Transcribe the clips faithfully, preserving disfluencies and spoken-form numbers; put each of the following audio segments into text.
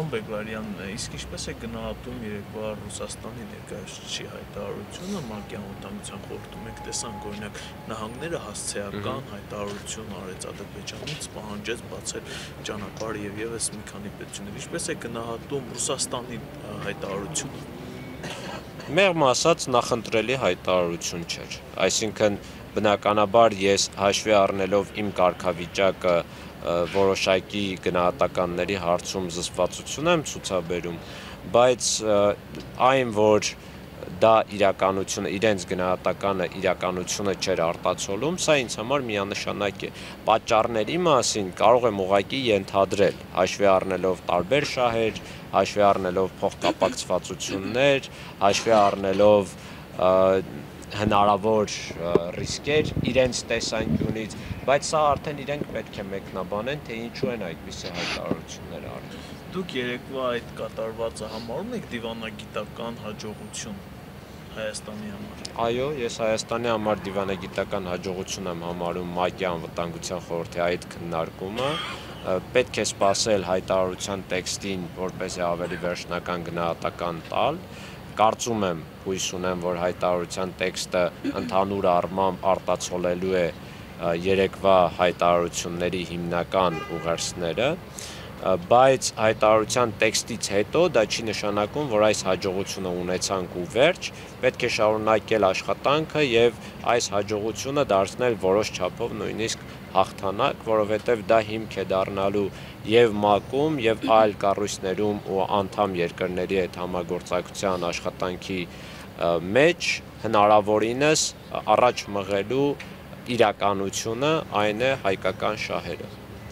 Պարոն Բեգլարյան, իսկ ինչպես է գնահատում երեկվա Ռուսաստանի ներկայացուցիչի հայտարարությունը ՄԱԿ-ի անվտանգության խորհրդում? Մենք տեսանք, օրինակ, նահանգները հասցեական հայտարարություն արեց Ադրբեջանից, պահանջեց բացել ճանապարհ եւ եւս մի քանի պետություններ։ Ինչպես է գնահատում Ռուսաստանի հայտարարությունը? Մեղմ ասած, նախընտրելի հայտարարություն չէր։ Այսինքն, բնականաբար ես հաշվի առնելով իմ կարգավիճակը որոշակի գնահատականների հարցում զսպվածություն եմ ցուցաբերում, բայց այն, որ դա իրականությունը, իրենց գնահատականը իրականությունը չէր արտացոլում, սա ինձ համար միանշանակ է։ Պատճառների մասին կարող եմ ուղղակի ենթադրել, հաշվի առնելով տարբեր շահեր, հաշվի առնելով փոխկապակցվածություններ, հաշվի առնելով հնարավոր ռիսկեր իրենց տեսանկյունից, բայց սա արդեն իրենք պետք է մեկնաբանեն, թե ինչու են այդպիսի հայտարարություններ արել։ Դուք երեկվա այդ կատարվածը համարում եք դիվանագիտական հաջողություն Հայաստանի համար։ Այո, ես Հայաստանի համար դիվանագիտական հաջողություն եմ համարում ՄԱԿ-ի անվտանգության խորհրդի այդ քննարկումը։ Պետք է սպասել հայտարարության տեքստին, որպեսզի ավելի վերջնական գնահատական տալ։ Կարծում եմ, հույս ունեմ, որ հայտարարության տեքստը ընդհանուր առմամբ արտացոլելու է երեկվա հայտարարությունների հիմնական ուղերձները, բայց հայտարարության տեքստից հետո դա չի նշանակում, որ այս հաջողությունը ունեցանք ու վերջ, պետք է շարունակել աշխատանքը եւ այս հաջողությունը դարձնել որոշ չափով նույնիսկ հաղթանակ, որովհետեւ դա հիմք է դառնալու եւ ՄԱԿ-ում եւ այլ կառույցներում ու անդամ երկրների հետ համագործակցության աշխատանքի մեջ հնարավորինս առաջ մղելու իրականությունը, այն է հայկական շահերը։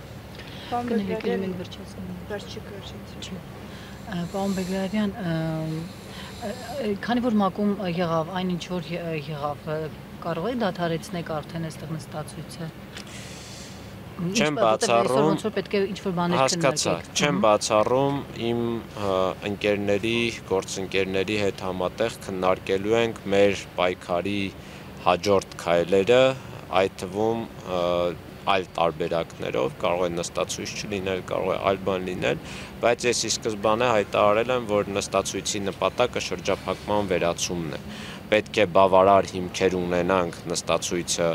Պարոն Բեգլարյան, քանի որ ՄԱԿ-ում եղավ այն ինչ որ եղավ, կարող եք դադարեցնել արդեն այստեղ նստածույցը։ Չեմ բացառում, հասկացա, չեմ բացառում իմ ընկերների, գործընկերների հետ համատեղ քննարկելու ենք մեր պայքարի հաջորդ քայլերը, այդ թվում այլ տարբերակներով, կարող է նստածույց չլինել, կարող է այլ բան լինել, բայց ես ի սկզբանե հայտարարել եմ, որ նստածույցի նպատակը շրջափակման վերացումն է։ Պետք է բավարար հիմքեր ունենանք նստածույցը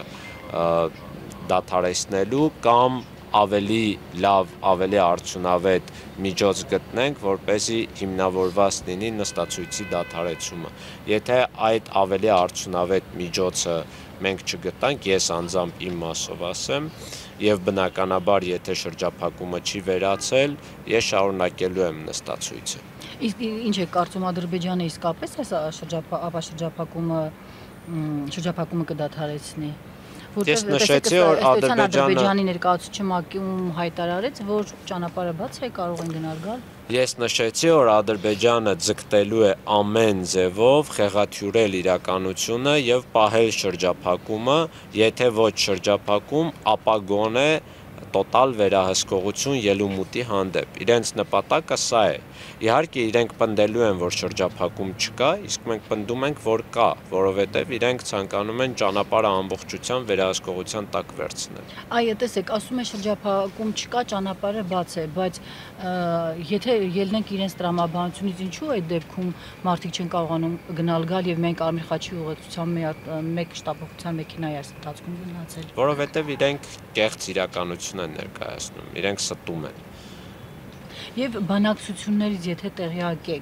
դադարեցնելու կամ ավելի լավ, ավելի արդյունավետ միջոց գտնենք, որպեսզի հիմնավորված լինի նստածույցի դադարեցումը։ Եթե այդ ավելի արդյունավետ միջոցը մենք չգտանք, ես անձամբ իմ մասով ասեմ, եւ բնականաբար, եթե շրջափակումը չի վերացել, ես շարունակելու եմ նստածույցը։ Իսկ ինչ է կարծում Ադրբեջանը իսկապես շրջափակումը շրջափակումը կդադարեցնի։ Ես նշեցի, որ Ադրբեջանի ներկայացուցիչը ՄԱԿ-ում հայտարարեց, որ ճանապարհը բաց է, կարող են գնալ գալ։ Ես նշեցի, որ Ադրբեջանը ձգտելու է ամեն ձևով խեղաթյուրել իրականությունը եւ պահել շրջափակումը, եթե ոչ շրջափակում, ապա գոնե տոտալ վերահսկողություն ելումուտի հանդեպ։ Իրենց նպատակը սա է։ Իհարկե իրենք պնդելու են, որ շրջափակում չկա, իսկ մենք պնդում ենք, որ կա, որովհետև իրենք ցանկանում են ճանապարհը ամբողջությամբ վերահսկողության տակ վերցնել։ Այո, տեսեք, ասում են շրջափակում չկա, ճանապարհը բաց է, բայց եթե ելնենք իրենց տրամաբանությունից, ինչու այդ դեպքում մարդիկ չեն կարողանում գնալ գալ եւ մենք Արմիր Խաչի ուղեկցությամբ մեկ շտապողության մեքենայի այս ընթացքում գնացել։ Որովհետև իրենք կեղծ իրականություն են ներկայացնում, իրենք ստում են։ Եվ բանակցություններից եթե տեղյակ եք,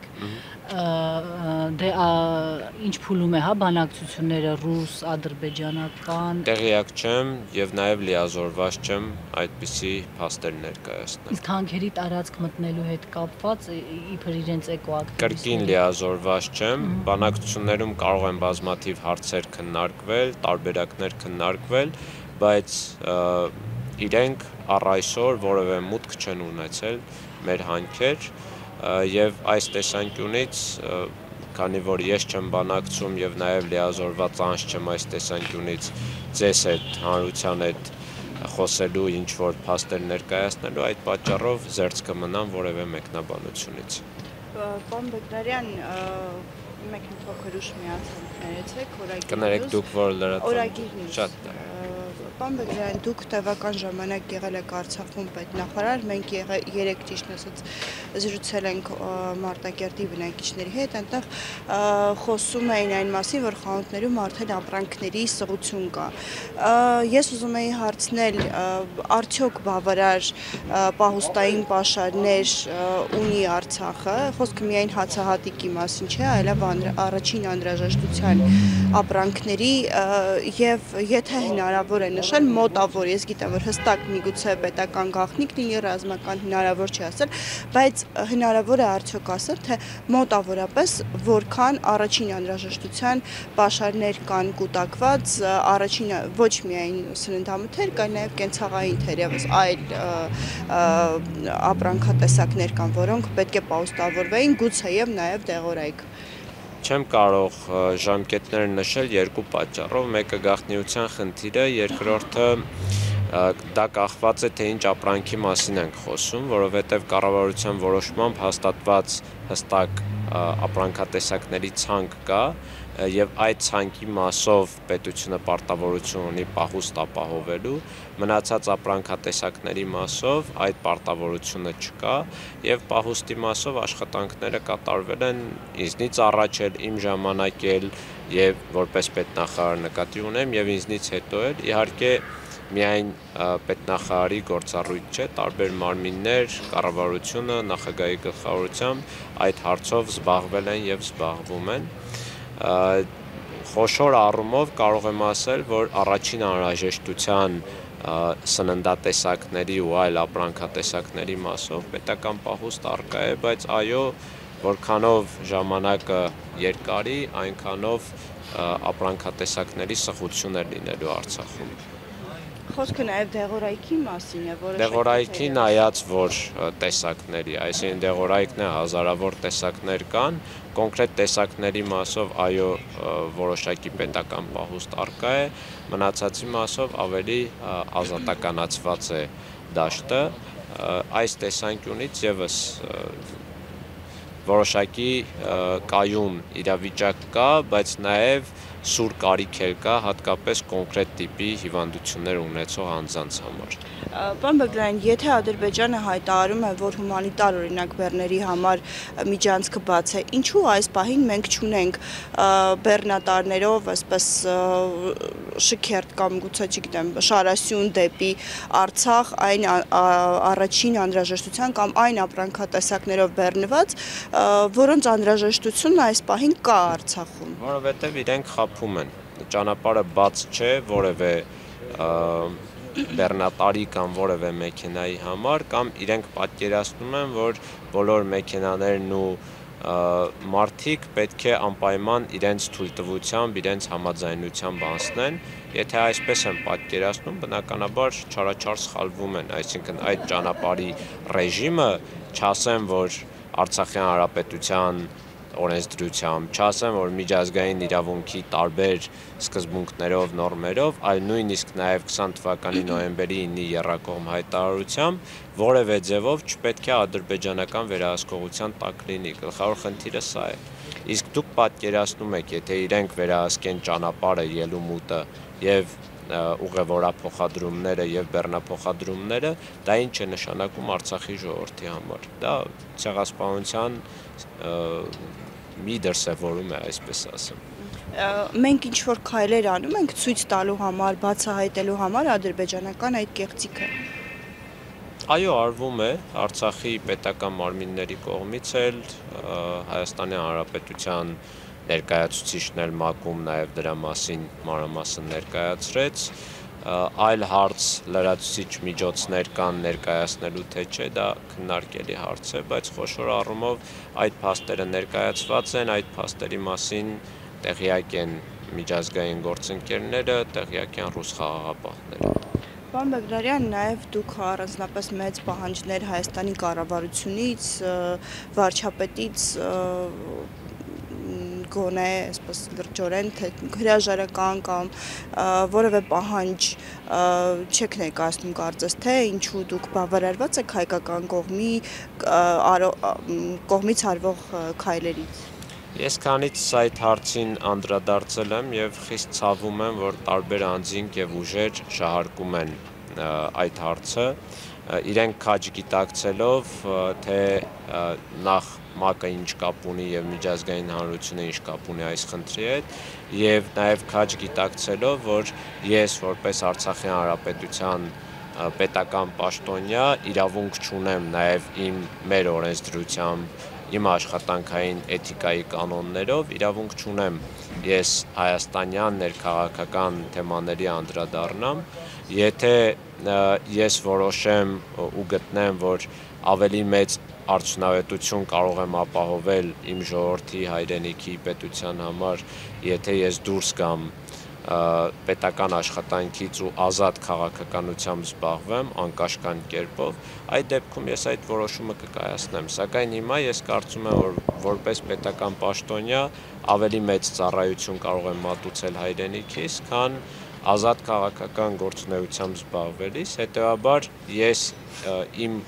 դե ինչ փուլում է, հա, բանակցությունները ռուս, ադրբեջանական։ Տեղյակ չեմ եւ նաեւ լիազորված չեմ այդպիսի փաստեր ներկայացնել։ Իսկ հանքերի տարածք մտնելու հետ կապված իբր իրենց էկոակտիվիստները։ Կրկին լիազորված չեմ, բանակցություններում կարող են բազմաթիվ հարցեր քննարկվել, տարբերակներ քննարկվել, բայց իրենք առ այսօր որևէ մուտք չեն ունեցել մեր հանքեր եւ այս տեսանկյունից, քանի որ ես չեմ բանակցում եւ նաեւ լիազորված անձ չեմ այս տեսանկյունից ձեզ հետ հանրության հետ խոսելու ինչ որ փաստեր ներկայացնելու, այդ պատճառով զերծ կմնամ որևէ մեկնաբանությունից։ Պարոն Բեգլարյան, մեկ փոքր ուշ միացեք, օրագիր։ Կներեք դուք որ լրատվական օրագիր շատ Պարոն Բեգլարյան, դուք տևական ժամանակ եղել եք Արցախում պետնախարար, մենք երեք ճիշտ ասած զրուցել ենք Մարտակերտի բնակիչների հետ, այնտեղ խոսում էին այն մասին, որ խանութներում արդեն ապրանքների սղություն կա։ Ես ուզում էի հարցնել, արդյոք բավարար պահուստային պաշարներ ունի Արցախը, խոսքը միայն հացահատիկի մասին չէ, այլև առաջին անհրաժեշտության ապրանքների եւ եթե հնարավոր է նշել մոտավոր, ես գիտեմ, որ հստակ միգուցե պետական գաղտնիք լինի, ռազմական հնարավոր չի ասել, բայց հնարավոր է արդյոք ասել, թե մոտավորապես որքան առաջին անհրաժեշտության պաշարներ կան կուտակված, առաջին ոչ միայն սննդամթեր, կան նաև կենցաղային թերևս այլ ապրանքատեսակներ կան, որոնք պետք է պահուստավորվեին, գուցեև նաև դեղորայք։ Չեմ կարող ժամկետներ նշել երկու պատճառով, մեկը գաղտնիության խնդիրը, երկրորդը դա կախված է թե ինչ ապրանքի մասին ենք խոսում, որովհետև կառավարության որոշմամբ հաստատված հստակ ապրանքատեսակների ցանկ կա եւ այդ ցանկի մասով պետությունը պարտավորություն ունի պահուստ ապահովելու, մնացած ապրանքատեսակների մասով այդ պարտավորությունը չկա եւ պահուստի մասով աշխատանքները կատարվել են ինձնից առաջ էլ, իմ ժամանակ էլ եւ որպես պետնախարար նկատի ունեմ եւ ինձնից հետո էլ իհարկե միայն պետնախարարի գործառույթ չէ, տարբեր մարմիններ, կառավարությունը, նախագահի գլխավորությամբ այդ հարցով զբաղվել են եւ զբաղվում են։ Խոշոր առումով կարող եմ ասել, որ առաջին անհրաժեշտության սննդատեսակների ու այլ ապրանքատեսակների մասով պետական պահուստ առկա է, բայց այո, որքանով ժամանակը երկարի, այնքանով ապրանքատեսակների սղություն է լինելու Արցախում։ Խոսքը նաև դեղորայքի մասին է, որը Դեղորայքի նայած որ տեսակների, այսինքն դեղորայքն է հազարավոր տեսակներ կան, կոնկրետ տեսակների մասով այո որոշակի պետական պահուստ առկա է, մնացածի մասով ավելի ազատականացված է դաշտը, այս տեսանկյունից եւս որոշակի կայուն իրավիճակ կա, բայց նաև սուր կարիք կա, հատկապես կոնկրետ տիպի հիվանդություններ ունեցող անձանց համար։ Պարոն Բեգլարյան, եթե Ադրբեջանը հայտարարում է, որ հումանիտար օրինակ բեռների համար միջանցքը բաց է, ինչու այս պահին մենք չունենք բեռնատարներով, այսպես շքերթ կամ գուցե չգիտեմ, շարասյուն դեպի Արցախ, այն առաջին անհրաժեշտության կամ այն ապրանքատեսակներով բեռնված, որոնց անհրաժեշտությունն այս պահին կա Արցախում։ Որովհետև իրենք խաբում են, ճանապարհը բաց չէ որևէ բեռնատարի կամ որևէ մեքենայի համար, կամ իրենք պատկերացնում են, որ բոլոր մեքենաներն ու մարդիկ պետք է անպայման իրենց թույլտվությամբ, իրենց համաձայնությամբ անցնեն, եթե այսպես են պատկերացնում, բնականաբար չարաչար սխալվում են, այսինքն այդ ճանապարհի ռեժիմը, չասեմ, որ Արցախյան Հանրապետության օրենսդրությամբ, չասեմ, որ միջազգային իրավունքի տարբեր սկզբունքներով, նորմերով, այլ նույնիսկ նաև քսան թվականի նոյեմբերի ինը եռակողմ հայտարարությամբ որևէ ձևով չպետք է ադրբեջանական վերահսկողության տակ լինի, գլխավոր խնդիրը սա է։ Իսկ դուք պատկերացնում եք, եթե իրենք վերահսկեն ճանապարհը, ելումուտը եւ ուղևորափոխադրումները եւ բեռնափոխադրումները, դա ինչ է նշանակում Արցախի ժողովրդի համար։ Դա ցեղասպանության մի դրսևորում է, այսպես ասեմ։ Մենք ինչ որ քայլեր անում ենք ցույց տալու համար, բացահայտելու համար ադրբեջանական այդ կեղծիքը։ Այո, արվում է Արցախի պետական մարմինների կողմից էլ, Հայաստանի Հանրապետության ներկայացուցիչն էլ ՄԱԿ-ում նաև դրա մասին մանրամասն ներկայացրեց, այլ հարց լրացուցիչ միջոցներ կան ներկայացնելու թե չէ, դա քննարկելի հարց է, բայց խոշոր առումով այդ փաստերը ներկայացված են, այդ փաստերի մասին տեղյակ են միջազգային գործընկերները, տեղյակ են ռուս խաղաղապահները։ Պարոն Բեգլարյան, նաև դուք առանձնապես մեծ պահանջներ Հայաստանի կառավարությունից, վարչապետից գոնե, այսպես լրջորեն, թե հրաժարական կամ որևէ պահանջ չեք ներկայացնում կարծես թե ինչու դուք բավարարված եք հայկական կողմի կողմից արվող քայլերից։ Ես քանից այդ հարցին անդրադարձել եմ եւ խիստ ցավում եմ, որ տարբեր անձինք եւ ուժեր շահարկում են այդ հարցը, իրենք քաջ գիտակցելով, թե նախ ՄԱԿ-ը ինչ կապ ունի եւ միջազգային հանրությունը ինչ կապ ունի այս խնդրի հետ եւ նաեւ քաջ գիտակցելով, որ ես որպես Արցախի Հանրապետության պետական պաշտոնյա իրավունք չունեմ նաեւ իմ մեր օրենսդրությամբ, իմ աշխատանքային էթիկայի կանոններով իրավունք չունեմ ես հայաստանյան ներքաղաքական թեմաների անդրադառնամ, եթե ես որոշեմ ու գտնեմ, որ ավելի մեծ արդյունավետություն կարող եմ ապահովել իմ ժողովրդի հայրենիքի պետության համար, եթե ես դուրս գամ պետական աշխատանքից ու ազատ քաղաքականությամբ զբաղվեմ անկաշկան կերպով, այդ դեպքում ես այդ որոշումը կկայացնեմ, սակայն հիմա ես կարծում եմ, որ որպես պետական պաշտոնյա ավելի մեծ ծառայություն կարող եմ մատուցել հայրենիքիս, քան ազատ քաղաքական գործունեությամբ զբաղվելիս, հետեւաբար ես իմ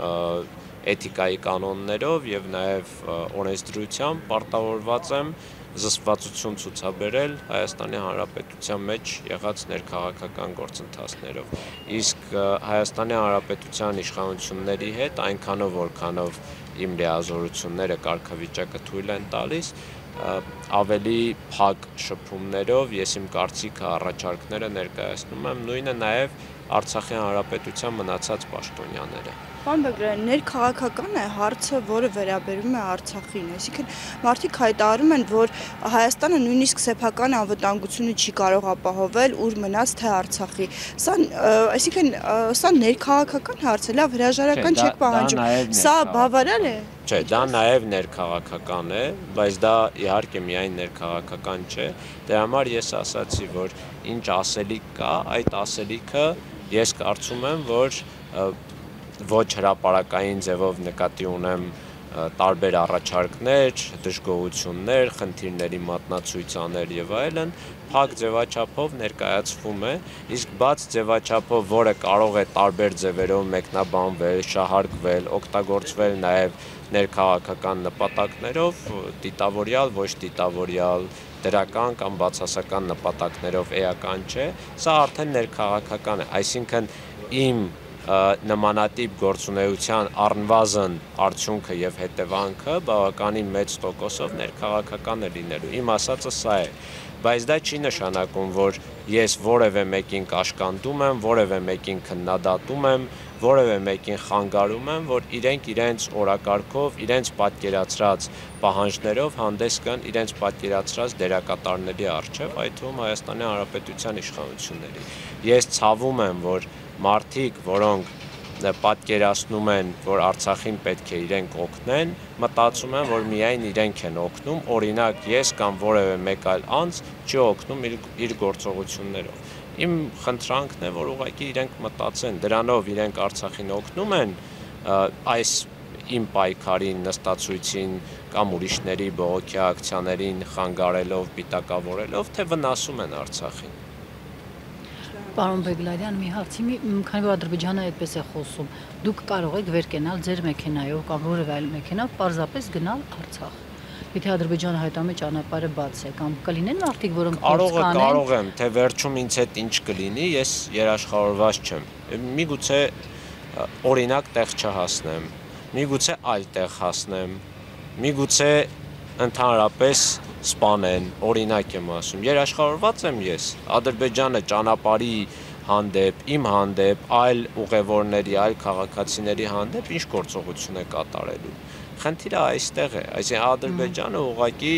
էթիկայի կանոններով եւ նաեւ օրենսդրությամբ պարտավորված եմ զսպվածություն ցուցաբերել Հայաստանի Հանրապետության մեջ եղած ներքաղաքական գործընթացներով։ Իսկ Հայաստանի Հանրապետության իշխանությունների հետ այնքանով որքանով իմ լիազորությունները կարգավիճակը թույլ են տալիս, ավելի փակ շփումներով ես իմ կարծիքը առաջարկները ներկայացնում եմ, նույնը նաեւ Արցախի Հանրապետության մնացած պաշտոնյաները։ Պարոն Բեգլարյան, ներքաղաքական է հարցը, որը վերաբերում է Արցախին, այսինքն մարդիկ հայտարարում են, որ Հայաստանը նույնիսկ սեփական անվտանգությունը չի կարող ապահովել, ուր մնաց թե Արցախի։ Սա, այսինքն, սա ներքաղաքական հարց է, լավ հրաժարական չեք պահանջում։ Սա բավարար է։ Չէ, դա նաև ներքաղաքական է, բայց դա իհարկե միայն ներքաղաքական չէ։ Դրա համար ես ասացի, որ ինչ ասելիք կա, այդ ասելիքը ես կարծում եմ, որ ոչ հրապարակային ձևով նկատի ունեմ տարբեր առաջարկներ, դժգոհություններ, խնդիրների մատնացույցաներ եւ այլն, փակ ձևաչափով ներկայացվում է, իսկ բաց ձևաչափով, որը կարող է տարբեր ձևերով մեկնաբանվել, շահարկվել, օգտագործվել նաեւ ներքաղաքական նպատակներով, դիտավորյալ, ոչ դիտավորյալ, դրական կամ բացասական նպատակներով էական չէ, սա արդեն ներքաղաքական է, այսինքն իմ նմանատիպ գործունեության առնվազն արդյունքը եւ հետևանքը բավականին մեծ տոկոսով ներքաղաքական է լինելու։ Իմ ասածը սա է, բայց դա չի նշանակում, որ ես որևէ մեկին կաշկանդում եմ, որևէ մեկին քննադատում եմ, որևէ մեկին խանգարում եմ, որ իրենք իրենց օրակարգով, իրենց պատկերացրած պահանջներով հանդես գան իրենց պատկերացրած դերակատարների առջև, այդ թվում Հայաստանի Հանրապետության իշխանությունների։ Ես ցավում եմ, որ մարդիկ, որոնք պատկերացնում են, որ Արցախին պետք է իրենք օգնեն, մտածում են, որ միայն իրենք են օգնում, օրինակ ես կամ որևէ մեկ այլ անձ չի օգնում իր, իր գործողություններով։ Իմ խնդրանքն է, որ ուղղակի իրենք մտածեն, դրանով իրենք Արցախին օգնում են այս իմ պայքարին, նստացույցին կամ ուրիշների բողոքի ակցիաներին խանգարելով, պիտակավորելով, թե վնասում են Արցախին։ Պարոն Բեգլարյան, մի հարցի, քանի որ Ադրբեջանը այդպես է խոսում, դուք կարող եք վեր կենալ ձեր մեքենայով կամ որևէ այլ մեքենայով, պարզապես գնալ Արցախ։ Եթե Ադրբեջանը հայտարարում է ճանապարհը բաց է, կամ կլինեն մարդիկ, որոնք կարող է, կարող եմ, թե վերջում ինձ հետ ինչ կլինի, ես երաշխավորված չեմ։ Միգուցե օրինակ տեղ չհասնեմ, միգուցե այլ տեղ հասնեմ, միգուցե ընդհանրապես սպանեն, օրինակ եմ ասում, երաշխավորված եմ ես, Ադրբեջանը ճանապարհի հանդեպ, իմ հանդեպ, այլ ուղևորների, այլ քաղաքացիների հանդեպ ինչ գործողություն է կատարելու։ Խնդիրը այստեղ է, այսինքն Ադրբեջանը ուղղակի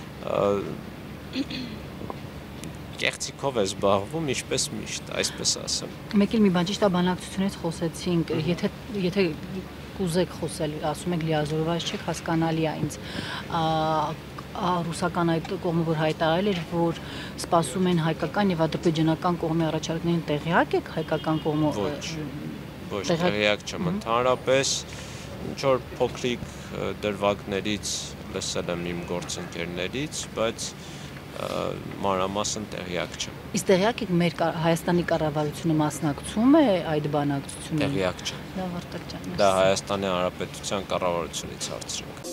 կեղծիքով է զբաղվում, ինչպես միշտ, այսպես ասեմ։ Մեկ էլ մի բան, ճիշտ է, բանակցությունից խոսեցինք, եթե եթե կուզեք խոսել, ասում եք լիազորված չեք, հասկանալի է ինձ։ Ռուսական այդ կողմը, որ հայտարարել էր, որ սպասում են հայկական եւ ադրբեջանական կողմի առաջարկներին, տեղյակ եք հայկական կողմը։ Ոչ, ոչ տեղյակ չեմ, ընդհանրապես ինչ որ փոքրիկ դրվագներից լսել եմ իմ գործընկերներից, բայց մանրամասն տեղյակ չեմ։ Իսկ տեղյակ եք մեր Հայաստանի կառավարությունը մասնակցում է այդ բանակցություններին։ Տեղյակ չեմ։ Լավ, Արտակ ջան։ Դա Հայաստանի Հանրապետության կառավարությունից հարցրեք։